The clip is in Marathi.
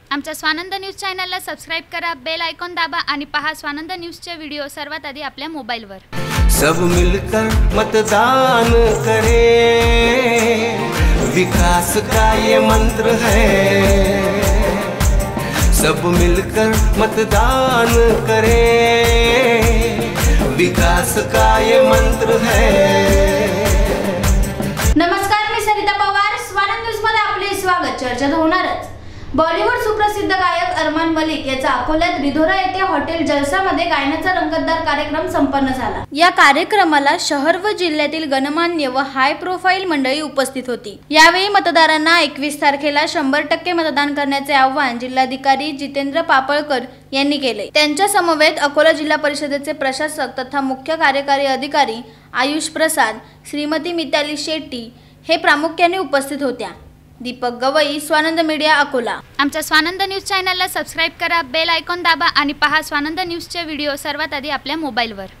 आमच्या स्वानंद न्यूज चॅनलला सबस्क्राइब करा, बेल आयकॉन दाबा आणि पहा स्वानंद न्यूजचे व्हिडिओ सर्वात आधी आपल्या मोबाईलवर। सब मिलकर मतदान करें, विकास का ये मंत्र है। सब मिलकर मतदान करें, विकास का ये मंत्र है। नमस्कार, मी सरिता पवार, स्वानंद न्यूज मध्ये आपले स्वागत। चर्चा होणारच। बॉलिवूड सुप्रसिद्ध गायक अरमान मलिक याचा अकोल्यात रिधोरा येथे हॉटेल जलसामध्ये गायनाचा रंगतदार कार्यक्रम संपन्न झाला। या कार्यक्रमाला शहर व जिल्ह्यातील गणमान्य व हाय प्रोफाईल मंडळी उपस्थित होती। यावेळी मतदारांना 21 तारखेला 100% मतदान करण्याचे आवाहन जिल्हाधिकारी जितेंद्र पापळकर यांनी केले। त्यांच्या समवेत अकोला जिल्हा परिषदेचे प्रशासक तथा मुख्य कार्यकारी अधिकारी आयुष प्रसाद, श्रीमती मिताली शेट्टी हे प्रामुख्याने उपस्थित होत्या। दीपक गवई, स्वानंद मीडिया, अकोला। आमच्या स्वानंद न्यूज चॅनलला सबस्क्राइब करा, बेल आयकॉन दाबा आणि पहा स्वानंद न्यूजचे व्हिडिओ सर्वात आधी आपल्या मोबाईलवर।